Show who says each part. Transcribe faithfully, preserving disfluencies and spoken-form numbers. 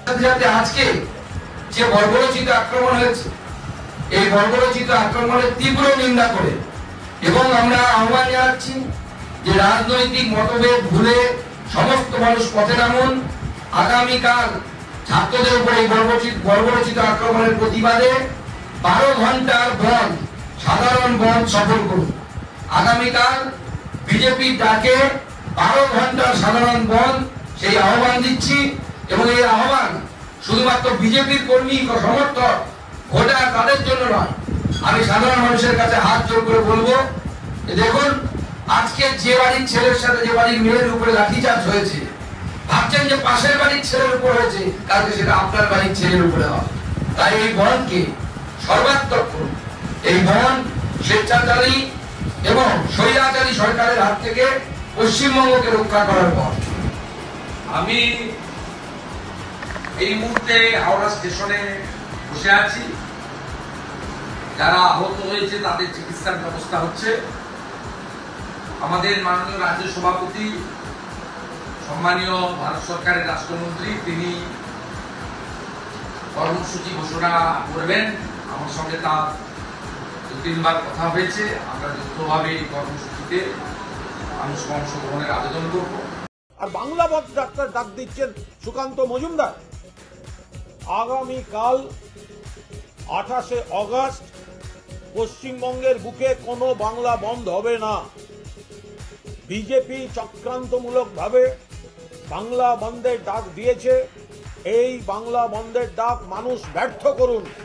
Speaker 1: আজকে যে বর্বরোচিত আক্রমণ হয়েছে, এই বর্বরোচিত আক্রমণের তীব্র নিন্দা করে এবং আমরা আহ্বান জানাচ্ছি যে রাজনৈতিক মতভেদ ভুলে সমস্ত মানুষ পথে নামুন। আগামীকাল ছাত্রদের উপর এই বর্বরোচিত বর্বরোচিত আক্রমণের প্রতিবাদে বারো ঘন্টার বন্ধ, সাধারণ বন্ধ সফল করুন। আগামীকাল বিজেপির ডাকে বারো ঘন্টার সাধারণ বন্ধ সেই আহ্বান দিচ্ছি এবং এই আহ্বান শুধুমাত্র বিজেপির কর্মী সমর্থক ভোটার তাদের জন্য নয়। আমি সাধারণ মানুষের কাছে হাত জোর করে বলবো, দেখুন আজকে যে বাড়ির ছেলের সাথে যে বাড়ির মেয়ের উপরে লাঠিচার্জ হয়েছে, ভাবছেন যে পাশের বাড়ির ছেলের উপর হয়েছে, কালকে সেটা আপনার বাড়ির ছেলের উপরে হবে। তাই এই বনকে সর্বাত্মক করুন। এই বন স্বেচ্ছাচারী এবং স্বৈরাচারী সরকারের হাত থেকে পশ্চিমবঙ্গকে রক্ষা করার পর
Speaker 2: আমি এই মুহূর্তে হাওড়া স্টেশনে বসে আছি। যারা আহত হয়েছে তাদের চিকিৎসার ব্যবস্থা হচ্ছে। আমাদের মাননীয় রাজ্য সভাপতি, সম্মানীয় ভারত সরকারের রাষ্ট্রমন্ত্রী, তিনি কর্মসূচি ঘোষণা করবেন। আমার সঙ্গে তার দু তিনবার কথা হয়েছে। আমরা যৌথভাবে এই কর্মসূচিতে মানুষ অংশগ্রহণের আবেদন করব।
Speaker 3: আর বাংলা বন্ধ ডাক্তার ডাক দিচ্ছেন সুকান্ত মজুমদার। আগামীকাল আঠাশে অগস্ট পশ্চিমবঙ্গের বুকে কোনো বাংলা বন্ধ হবে না। বিজেপি চক্রান্তমূলকভাবে বাংলা বন্ধের ডাক দিয়েছে। এই বাংলা বন্ধের ডাক মানুষ ব্যর্থ করুন।